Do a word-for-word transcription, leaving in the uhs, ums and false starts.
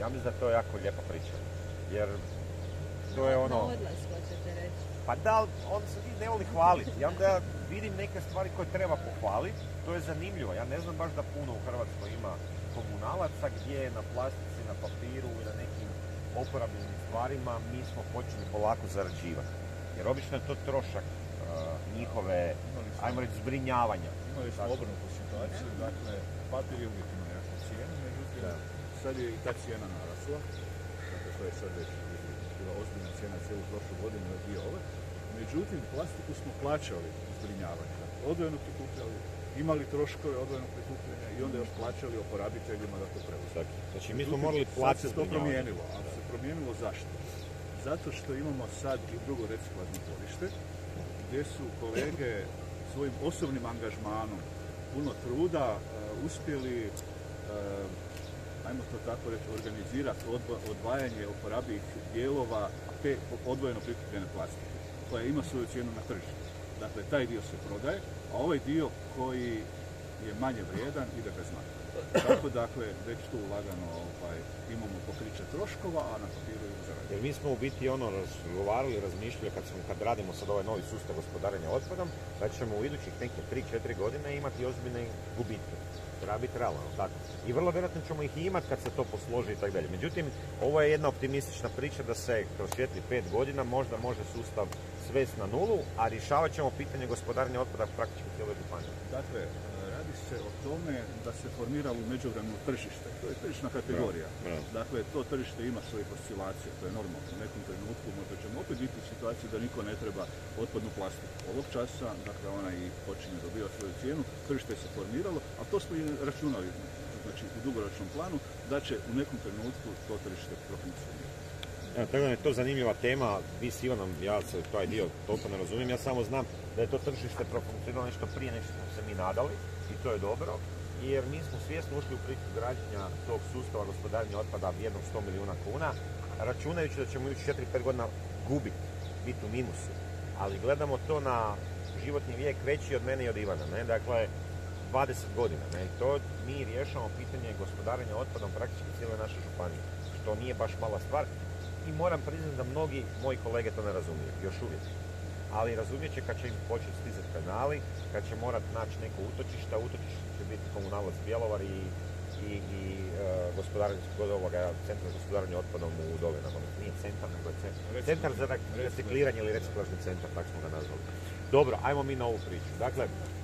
Ja mislim da je to jako lijepa priča. Jer to je ono... Na odlas, hoćete reći. Pa da, on se ne voli hvaliti. Ja onda vidim neke stvari koje treba pohvaliti. To je zanimljivo. Ja ne znam baš da puno u Hrvatskoj ima komunalaca gdje na plastici, na papiru i na nekim oporabnim stvarima mi smo počeli polako zarađivati. Jer obično je to trošak uh, njihove, ajmo reći, zbrinjavanja. Imali smo obrnutu situaciju, dakle, papir je uvijek ima nekakvu cijenu, međutim, da. Sad je i ta cijena narasla, dakle, to je sad već bila ozbiljna cijena cijelu prošlu godinu na dvije ove, međutim, plastiku smo plaćali zbrinjavanje, dakle, odvojeno prikupljali, imali troškove odvojenog prikupljanja i onda još plaćali oporabiteljima da to preuzme. Znači, mi smo morali platiti zbrinjavanje. Sad se to promijenilo, ali se promijenilo zašto? Zato što imamo sad i drugo reciklažno dvorište, gdje su kolege svojim osobnim angažmanom, puno truda, uh, uspjeli, uh, ajmo to tako reći, organizirati odvajanje oporabivih dijelova te odvojeno prikupljene plastike, koja ima svoju cijenu na tržištu. Dakle, taj dio se prodaje, a ovaj dio koji je manje vrijedan ide bez naknade. Tako, dakle, već tu lagano ovaj, imamo pokriće troškova, a na papiru i zarađujemo. Jer mi smo u biti ono razgovarali, razmišljali kad, smo, kad radimo sad ovaj novi sustav gospodarenja otpadom, da ćemo u idućih neke tri četiri godine imati ozbiljne gubitke. Treba biti realno, tako. I vrlo vjerojatno ćemo ih imati kad se to posloži i tako dalje. Međutim, ovo je jedna optimistična priča da se kroz četiri pet godina možda može sustav svesti na nulu, a rješavat ćemo pitanje gospodarenja otpada praktički u cijeloj županiji. Dakle, radi se o tome da se formiralo u međuvremenu tržište. To je tržišna kategorija. Bravo, bravo. Dakle, to tržište ima svoje oscilacije, to je normalno. U nekom trenutku možda ćemo opet biti u situaciji da niko ne treba otpadnu plastiku. Ovog časa, dakle, ona i počinje dobivati svoju cijenu, tržište se formiralo, a to smo i računali, znači u dugoročnom planu, da će u nekom trenutku to tržište profunkcionirati. Evo, tako da je to zanimljiva tema, vi s Ivanom, ja se taj dio toliko ne razumijem, ja samo znam da je to tržište profunkcioniralo nešto prije nešto smo se mi nadali i to je dobro, jer mi smo svjesno ušli u priču građenja tog sustava gospodarenja otpada vrijednog sto milijuna kuna, računajući da ćemo ići četiri pet godina gubiti, biti u minusu, ali gledamo to na životni vijek veći od mene i od Ivana, ne? Dakle, dvadeset godina, ne? To mi rješavamo pitanje gospodarenja otpadom praktički cijele naše županije, što nije baš mala stvar. I moram priznati da mnogi moji kolege to ne razumiju, još uvijek. Ali razumijet će kad će im početi stizati kanali, kad će morat naći neko utočište, utočište će biti komunalac Bjelovar i, i, i uh, gospodarenje centar za gospodarenje otpadom u Dolinama. Nije centar, nego je centar. Centar za recikliranje ili reciklažni centar, tako smo ga nazvali. Dobro, ajmo mi na ovu priču. Dakle,